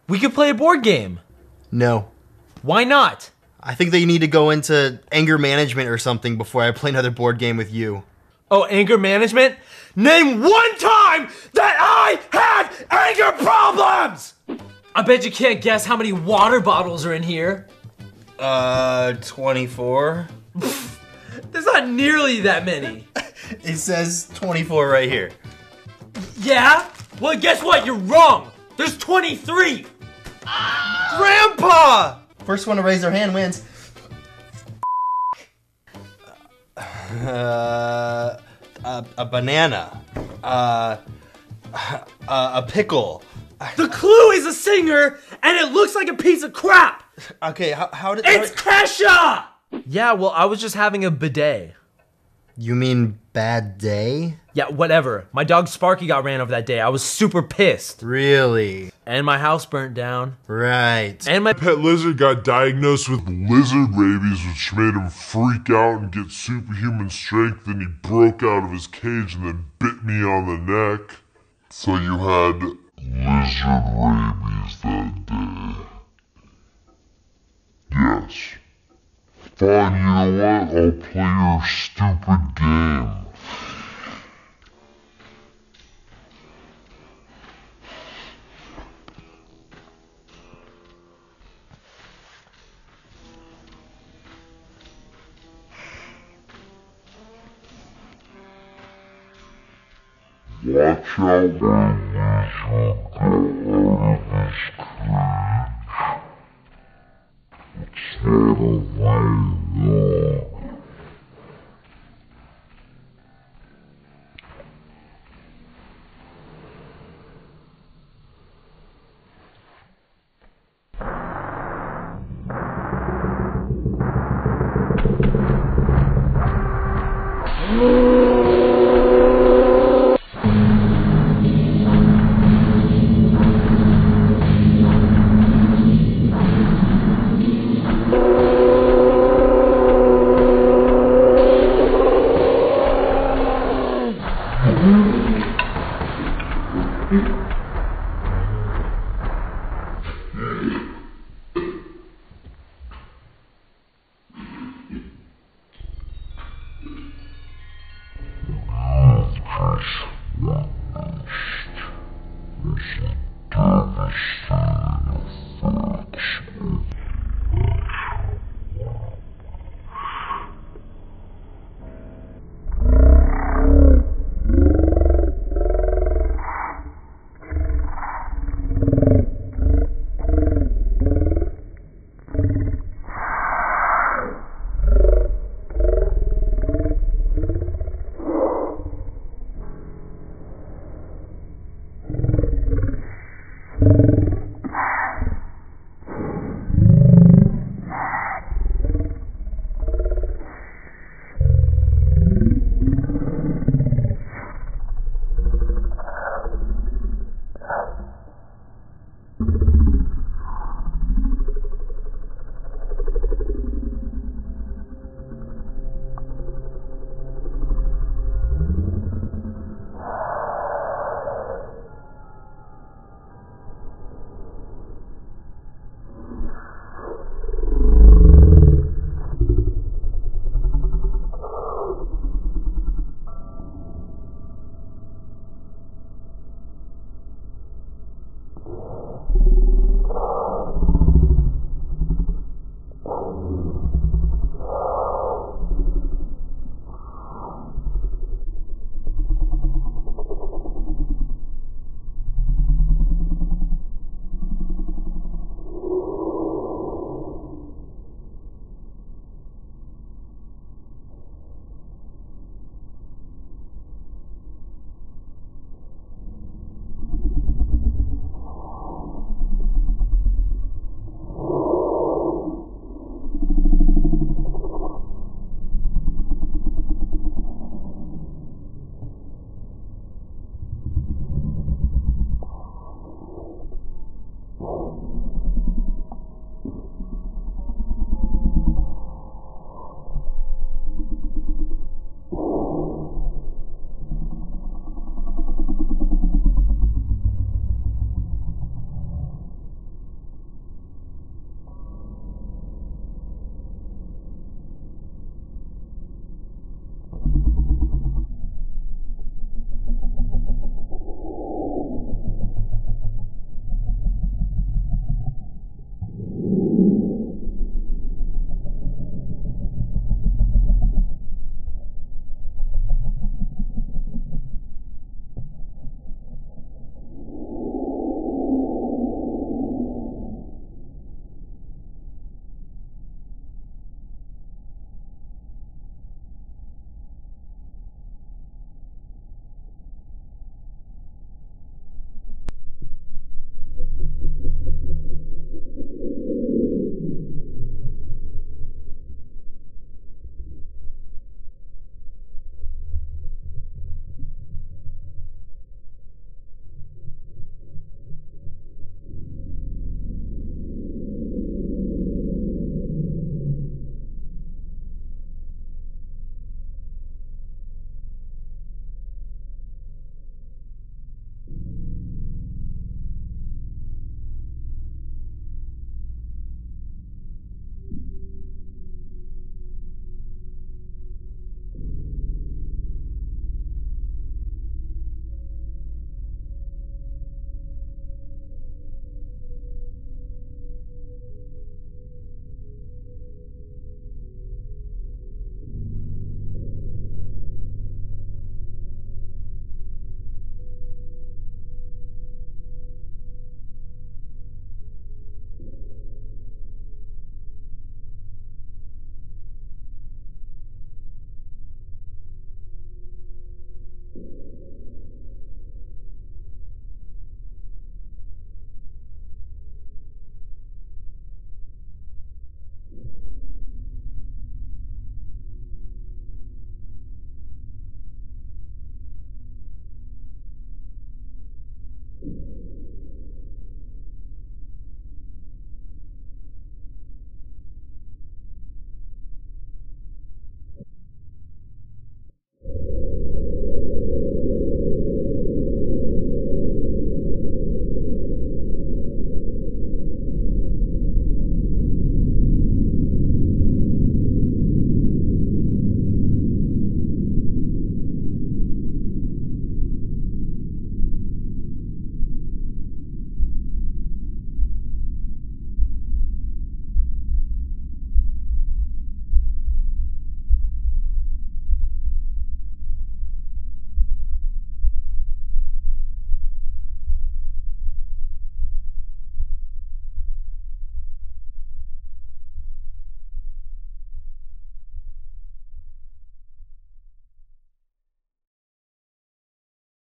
We could play a board game. No. Why not? I think that you need to go into anger management or something before I play another board game with you. Oh, anger management? Name one time that I had anger problems! I bet you can't guess how many water bottles are in here. 24? There's not nearly that many. It says 24 right here. Yeah? Well, guess what? You're wrong. There's 23. Grandpa! First one to raise their hand wins. A banana. A pickle. The clue is a singer, and it looks like a piece of crap. Okay, how did... It's Kesha! Yeah, well, I was just having a bidet. You mean bad day? Yeah, whatever. My dog Sparky got ran over that day. I was super pissed. Really? And my house burnt down. Right. And my pet lizard got diagnosed with lizard rabies, which made him freak out and get superhuman strength, and he broke out of his cage and then bit me on the neck. So you had lizard rabies that day. Yes. Fine, you know what? I'll play your stupid game. Watch out when lizard go out of his cage. It's not a long walk. my...